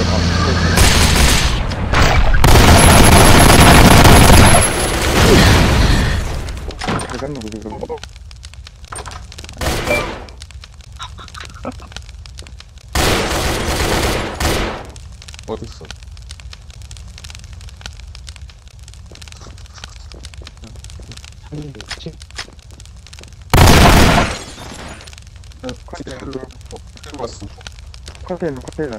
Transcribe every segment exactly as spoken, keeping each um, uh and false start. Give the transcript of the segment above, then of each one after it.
대단 누구지 그럼? 어딨어? 살리는 게 있지? 컨테이너 어디로 왔어? 컨테이너 컨테이너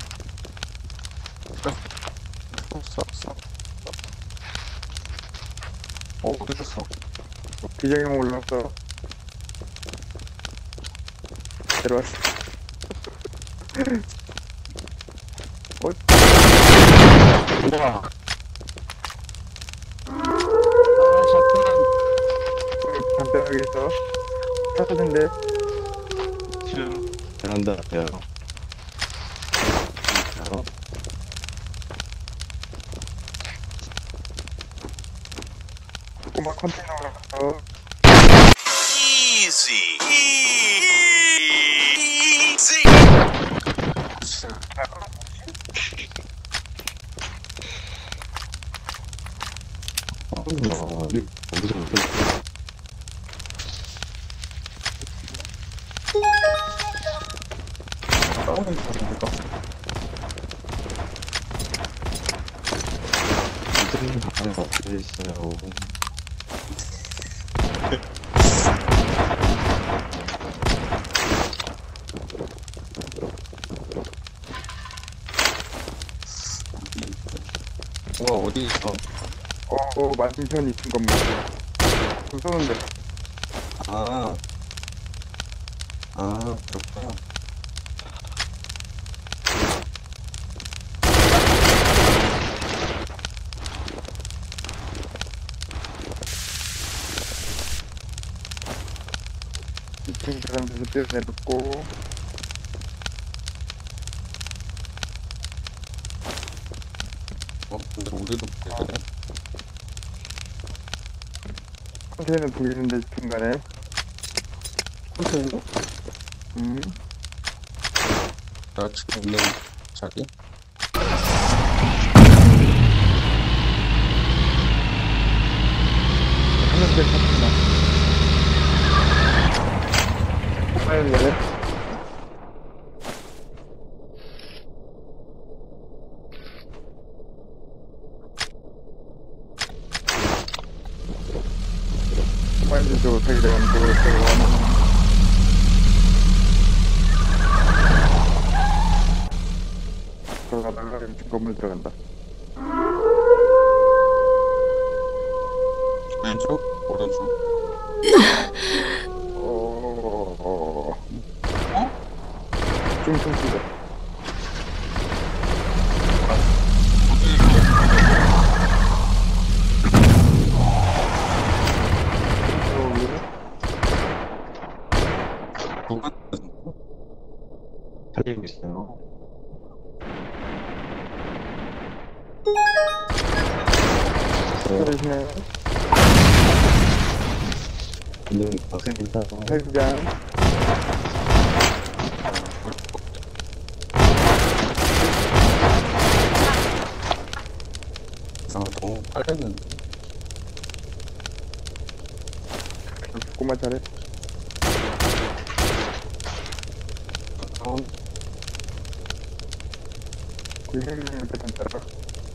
없어 없어. 어 어디 갔어? 기장형 올라왔어. 들어왔어. 어? 우와. 아, 잠깐만. 간단하게 있어. 타서던데. 지금 베란다 앞에요. 바로 꼬마 컨테이너 올라왔어. Easy. Easy. 어, 어디서 못했어? 싸우는 거 같은데. 이들은 안에 어떻게 있어요? 우와 어디 있어? 어, 어, 맞은편 있은 건물. 좀 쏘는데. 아. 아 그렇구나. 이 층 사람들도 뛰어내렸고. 어 근데 우리도 그래? 컨테이너 돌리는데 중간에. 컨테이너? 음. 나 지금 있는 자리? 하늘색 같구나. 빨리. 빨리 저 자기 대한 쪽으로 들어가는. 들어가다가 왼쪽 건물 들어간다. 왼쪽? 오른쪽? 어, 어, 어? 좀좀 쓰자. 누가 살리고 있어요. 대신에 오늘 박스 인사. 헬기장 아 너무 빨랐는데. 꼬마 잘해. 어, 그 헬기장한테 따라.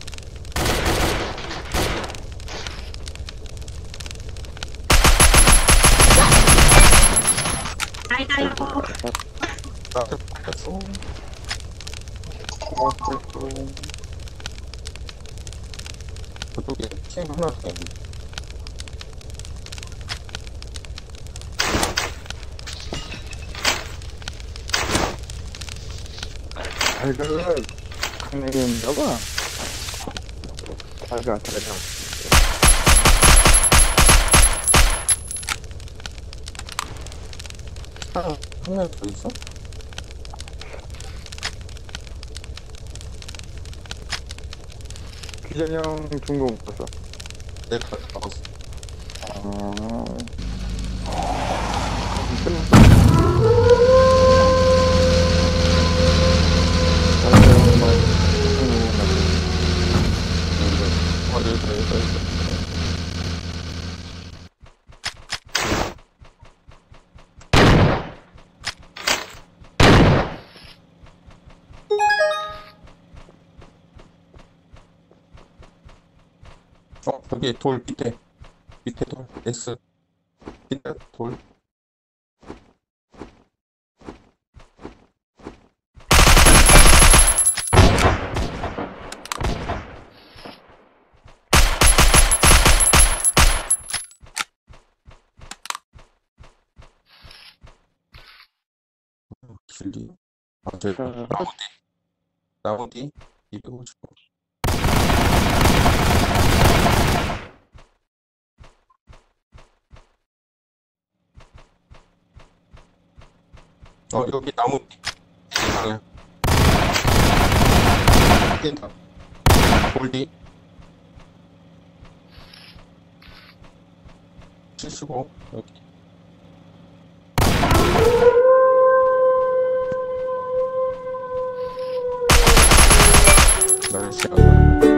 나도 빨랐어. 고맙고. 저쪽에 팀 하나 더 있네. 달걀을 강냉이인가 봐. 달걀 달걀. 하나, 한 명 더 있어? 기전형 중고 못 봤어. 내가 잡았어. 아. 끝났어. 저기 돌 밑에 밑에 돌 S 밑에 돌 길리 아 저기 자, 나무 뒤 나무 뒤 이백오십오 어 여기 나무 뒤 방향 뛴다 돌 뒤 칠십오 여기 날씨 안